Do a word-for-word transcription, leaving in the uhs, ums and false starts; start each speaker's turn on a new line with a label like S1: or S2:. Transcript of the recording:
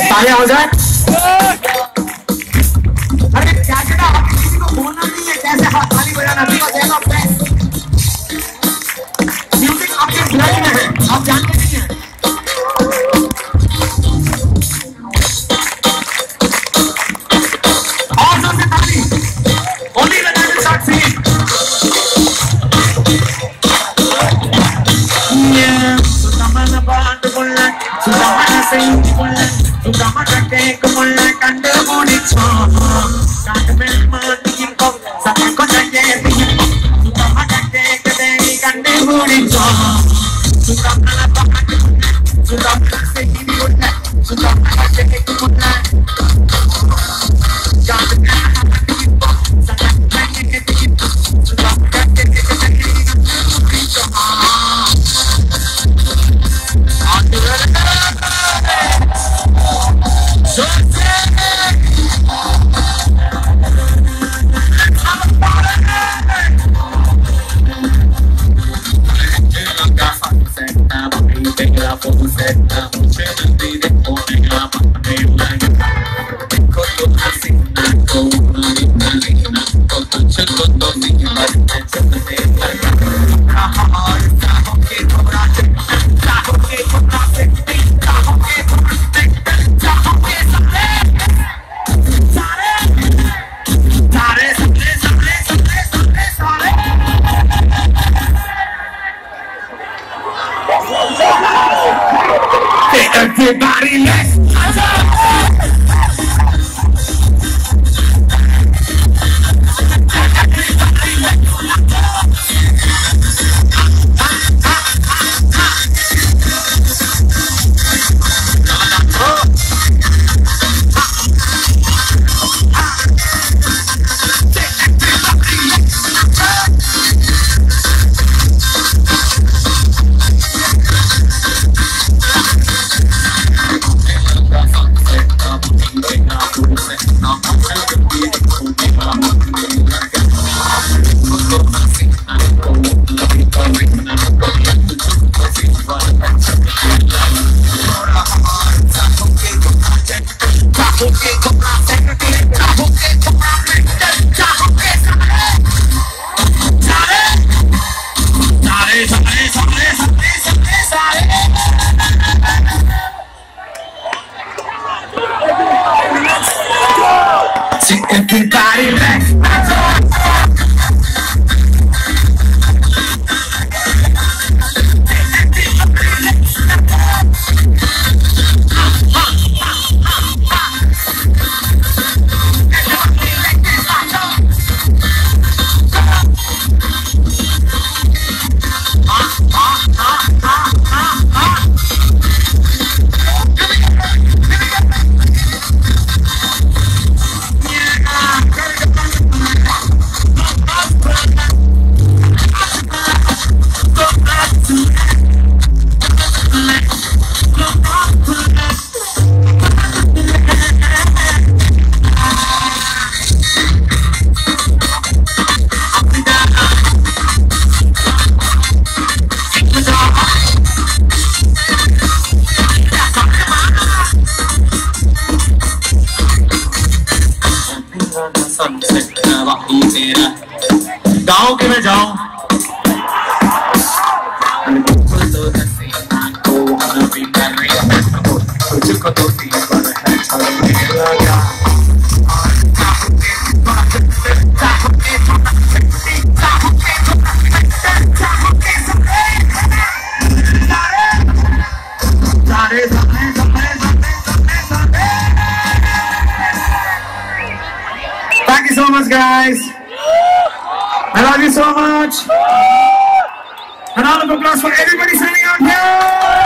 S1: तालियां हो जाए। अरे क्या कहना, किसी को बोलना नहीं है कैसे हाथ ताली बजाना, म्यूजिक आपके ब्लड में है, आप जानते नहीं हैं। और जोर से ताली, only when I will start singing. Yeah, सुदामना बांध बोलना, सुदामना sing बोलना, सुदामना take बोलना, कंडे बोली चाहा, कांड में मानी को, सबको को चाहिए भी, सुदामना take दे, कंडे बोली चाहा, सुदामना बांध बोलना, सुदामना sing बोलना, सुदामना take बोलना, कांड में मानी को, सबको चाहिए भी, सुदामना take दे, कंडे बोली चाहा। Everybody, let's everybody, let's गाँव के मैं जाऊं तुझको तो Thank you so much, guys. I love you so much. A round of applause for everybody standing out here.